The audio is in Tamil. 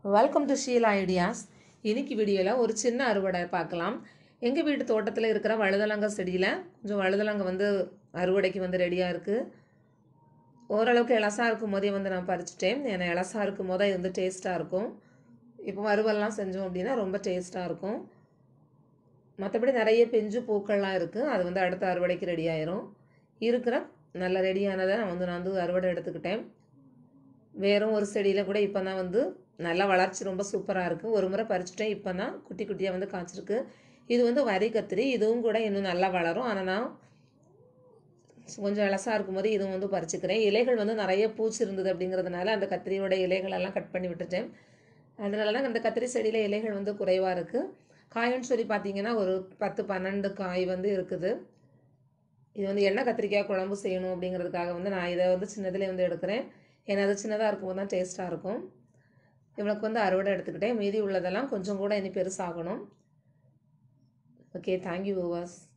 Welcome to Sheila ideas. இன்னைக்கு வீடியோவில் ஒரு சின்ன அறுவடை பார்க்கலாம். எங்கள் வீட்டு தோட்டத்தில் இருக்கிற வழுதலங்க செடியில் கொஞ்சம் வழுதலங்க அறுவடைக்கு ரெடியாக இருக்குது. ஓரளவுக்கு இலசாக இருக்கும் போதே நான் பறிச்சிட்டேன். ஏன்னா இலசாக இருக்கும் போதே இது டேஸ்ட்டாக இருக்கும். இப்போ வறுவல்லாம் செஞ்சோம் அப்படின்னா ரொம்ப டேஸ்ட்டாக இருக்கும். மற்றபடி நிறைய பிஞ்சு பூக்கள்லாம் இருக்குது. அது அடுத்த அறுவடைக்கு ரெடி ஆயிரும். இருக்கிற நல்ல ரெடியானதை நான் அறுவடை எடுத்துக்கிட்டேன். வேறும் ஒரு செடியில் கூட இப்போ தான் நல்லா வளர்ச்சி ரொம்ப சூப்பராக இருக்குது. ஒரு முறை பறிச்சுட்டேன். இப்போ தான் குட்டி குட்டியாக காய்ச்சிருக்கு. இது வரி கத்திரி. இதுவும் கூட இன்னும் நல்லா வளரும். ஆனால் நான் கொஞ்சம் இலசாக இருக்கும்போது இதுவும் பறிச்சுக்கிறேன். இலைகள் நிறைய பூச்சி இருந்தது அப்படிங்கிறதுனால அந்த கத்திரியோட இலைகளெல்லாம் கட் பண்ணி விட்டுட்டேன். அதனால தான் அந்த கத்திரி செடியில் இலைகள் குறைவாக இருக்குது. காயின்னு சொல்லி பார்த்தீங்கன்னா ஒரு 10-12 காய் இருக்குது. இது எண்ணெய் கத்திரிக்காய் குழம்பு செய்யணும் அப்படிங்கிறதுக்காக நான் இதை சின்னதுலேயே எடுக்கிறேன். ஏன்னா அது சின்னதாக இருக்கும்போது தான் டேஸ்ட்டாக இருக்கும். இவளுக்கு அறுவடை எடுத்துக்கிட்டேன். மீதி உள்ளதெல்லாம் கொஞ்சம் கூட இனி பெருசாகணும். Okay, thank you viewers.